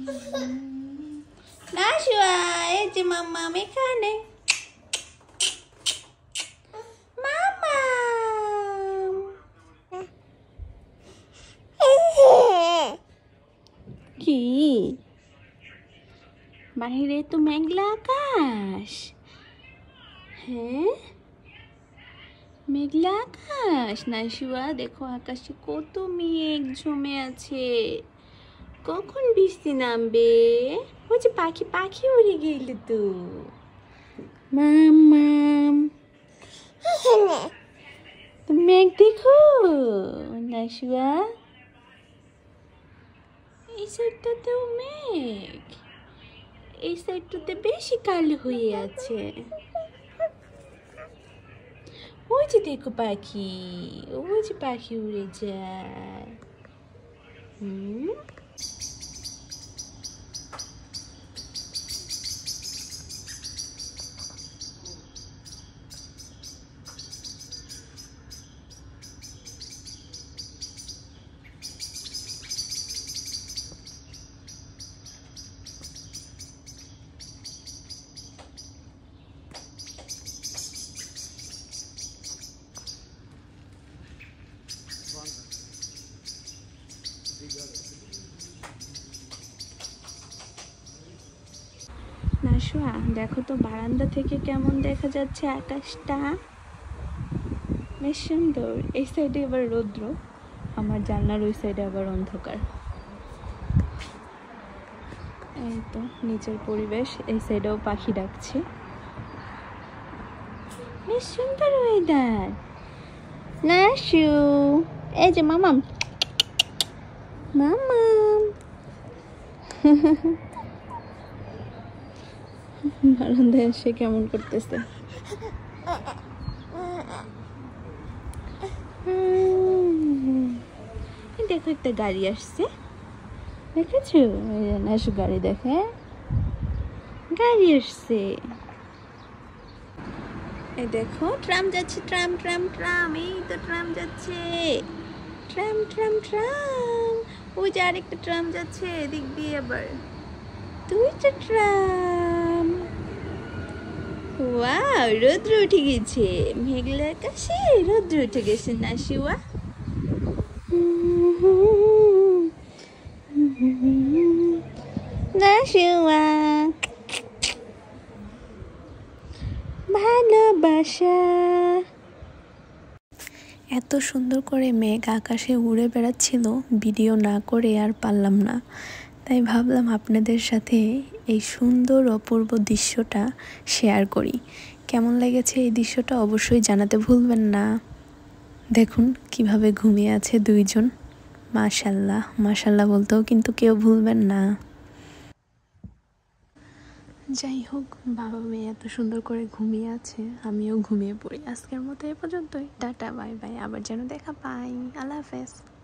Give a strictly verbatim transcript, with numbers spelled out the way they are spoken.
নাশুয়া, এই যে মাম্মাম এখানে। মাম্মাম কি? বাহিরে তো মেঘলা আকাশ। হ্যাঁ, মেঘলা আকাশ। নাশুয়া দেখো, আকাশে কত মেঘ জমে আছে। কখন বৃষ্টি নামবে? ওই যে পাখি পাখি উড়ে গেল তো। মাম্মাম তুমি মেঘ দেখো নাশুয়া, এই সাইডটাতেও মেঘ, এই সাইডটাতে বেশি কালো হয়ে আছে। ওই যে দেখো পাখি, ওই যে পাখি উড়ে যায়। হুম, নাশুয়া দেখো তো বারান্দা থেকে কেমন দেখা যাচ্ছে আকাশটা। বেশ সুন্দর। এই সাইডে আবার রৌদ্র, আমার জানলার ওই সাইডে আবার অন্ধকার। এই তো নিচের পরিবেশ, এই সাইডেও পাখি ডাকছে। বেশ সুন্দর ওয়েদার। নাশু, এই যে মামাম মামাম বারান্দায় এসে কেমন করতেছে। দেখো একটা গাড়ি আসছে, দেখেছো? নাশু গাড়ি দেখে, গাড়ি আসছে। এই দেখো ট্রাম যাচ্ছে, ট্রাম ট্রাম ট্রাম, এই তো ট্রাম যাচ্ছে। ট্রাম ট্রাম ট্রাম, ওই যে আরেকটা ট্রাম যাচ্ছে এদিক দিয়ে, আবার দুইটা ট্রাম। ওয়াও, রৌদ্র উঠে গেছে, মেঘলা আকাশে রৌদ্র উঠে গেছে। নাশুয়া নাশুয়া ভালোবাসা। এত সুন্দর করে মেঘ আকাশে উড়ে বেড়াচ্ছিল, ভিডিও না করে আর পারলাম না। তাই ভাবলাম আপনাদের সাথে এই সুন্দর অপূর্ব দৃশ্যটা শেয়ার করি। কেমন লেগেছে এই দৃশ্যটা অবশ্যই জানাতে ভুলবেন না। দেখুন কিভাবে ঘুমিয়ে আছে দুইজন। মাশাল্লাহ মাশাল্লাহ বলতেও কিন্তু কেউ ভুলবেন না। যাই হোক, বাবা মেয়ে এত সুন্দর করে ঘুমিয়ে আছে, আমিও ঘুমিয়ে পড়ি। আজকের মতো এ পর্যন্তই। টাটা, বাই বাই, আবার যেন দেখা পাই। আল্লাহ হাফেজ।